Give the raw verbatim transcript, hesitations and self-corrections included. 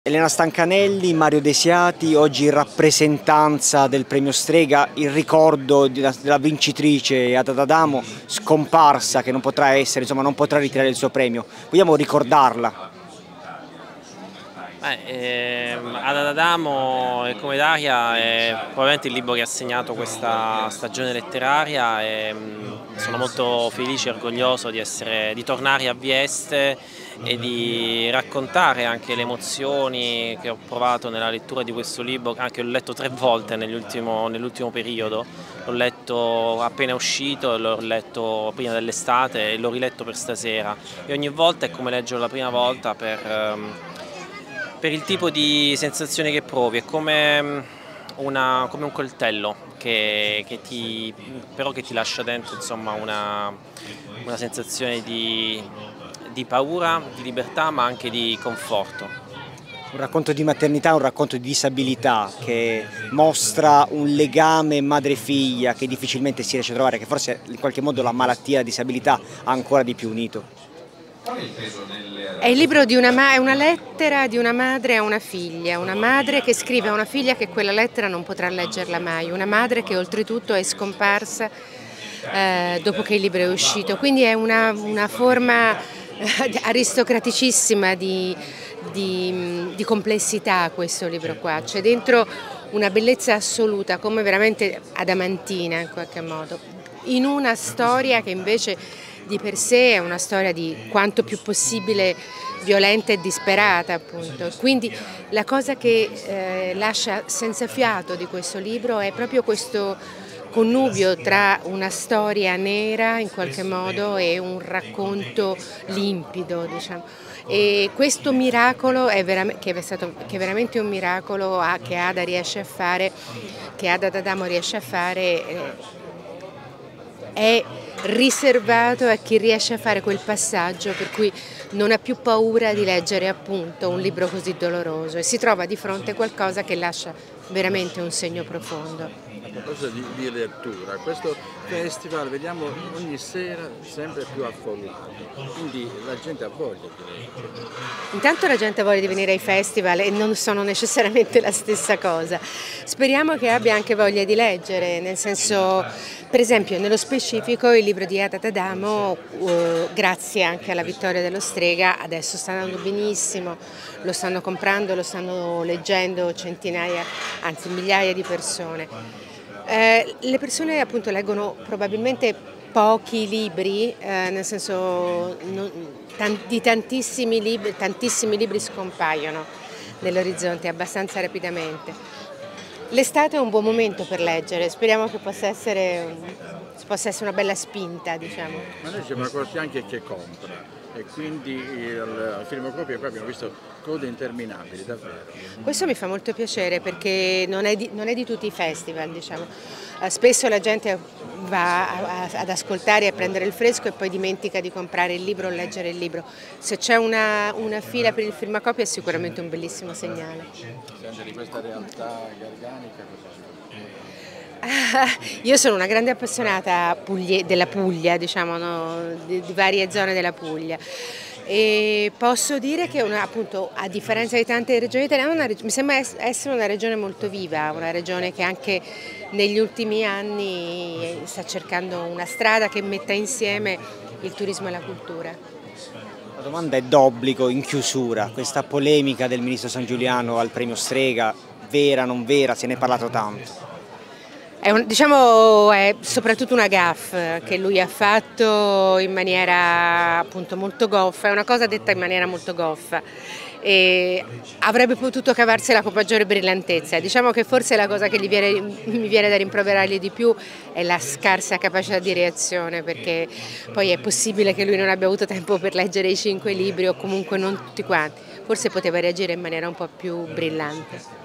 Elena Stancanelli, Mario Desiati, oggi in rappresentanza del premio Strega, il ricordo della vincitrice Ada Adamo, scomparsa, che non potrà essere, insomma non potrà ritirare il suo premio. Vogliamo ricordarla? Beh, ehm, Ada Adamo e Come Daria è probabilmente il libro che ha segnato questa stagione letteraria e mh, sono molto felice e orgoglioso di, essere, di tornare a Vieste e di raccontare anche le emozioni che ho provato nella lettura di questo libro, che anche ho letto tre volte nell'ultimo nell'ultimo periodo. L'ho letto appena uscito, l'ho letto prima dell'estate e l'ho riletto per stasera e ogni volta è come leggerlo la prima volta per... Um, per il tipo di sensazione che provi, è come, una, come un coltello che, che ti, però che ti lascia dentro insomma, una, una sensazione di, di paura, di libertà ma anche di conforto. Un racconto di maternità, un racconto di disabilità che mostra un legame madre-figlia che difficilmente si riesce a trovare, che forse in qualche modo la malattia, la disabilità ha ancora di più unito. È il libro di una, è una lettera di una madre a una figlia, una madre che scrive a una figlia che quella lettera non potrà leggerla mai, una madre che oltretutto è scomparsa eh, dopo che il libro è uscito, quindi è una, una forma eh, aristocraticissima di, di, di complessità questo libro qua, c'è dentro una bellezza assoluta, come veramente adamantina in qualche modo, in una storia che invece di per sé è una storia di quanto più possibile violenta e disperata, appunto. Quindi la cosa che eh, lascia senza fiato di questo libro è proprio questo connubio tra una storia nera in qualche modo e un racconto limpido, diciamo. E questo miracolo è che è, stato, che è veramente un miracolo che Ada riesce a fare, che Ada Adamo riesce a fare. Eh, è riservato a chi riesce a fare quel passaggio per cui non ha più paura di leggere appunto un libro così doloroso e si trova di fronte a qualcosa che lascia veramente un segno profondo. A proposito di, di lettura, questo festival vediamo ogni sera sempre più affollato, quindi la gente ha voglia di leggere. Intanto la gente ha voglia di venire ai festival e non sono necessariamente la stessa cosa. Speriamo che abbia anche voglia di leggere, nel senso, per esempio nello specifico il libro di Ada Adamo, uh, grazie anche alla vittoria dello Strega, adesso sta andando benissimo, lo stanno comprando, lo stanno leggendo centinaia, anzi migliaia di persone. Eh, le persone appunto leggono probabilmente pochi libri, eh, nel senso non, tant, di tantissimi libri, tantissimi libri scompaiono nell'orizzonte abbastanza rapidamente. L'estate è un buon momento per leggere, speriamo che possa essere, possa essere una bella spinta, diciamo. Ma noi siamo accorti anche che compra e quindi al Filmacopia qua abbiamo visto code interminabili, davvero. Questo mi fa molto piacere perché non è di, non è di tutti i festival, diciamo. Spesso la gente va a, a, ad ascoltare e a prendere il fresco e poi dimentica di comprare il libro o leggere il libro. Se c'è una, una fila per il Filmacopia è sicuramente un bellissimo segnale. Sente di questa realtà garganica cosa ci Io sono una grande appassionata Puglie, della Puglia, diciamo, no? di, di varie zone della Puglia. E posso dire che una, appunto, a differenza di tante regioni italiane una, mi sembra essere una regione molto viva, una regione che anche negli ultimi anni sta cercando una strada che metta insieme il turismo e la cultura. La domanda è d'obbligo, in chiusura, questa polemica del ministro Sangiuliano al premio Strega, vera, non vera, se ne è parlato tanto. È un, diciamo, è soprattutto una gaffe che lui ha fatto in maniera appunto molto goffa, è una cosa detta in maniera molto goffa e avrebbe potuto cavarsela con maggiore brillantezza. Diciamo che forse la cosa che gli viene, mi viene da rimproverargli di più è la scarsa capacità di reazione, perché poi è possibile che lui non abbia avuto tempo per leggere i cinque libri o comunque non tutti quanti, forse poteva reagire in maniera un po' più brillante.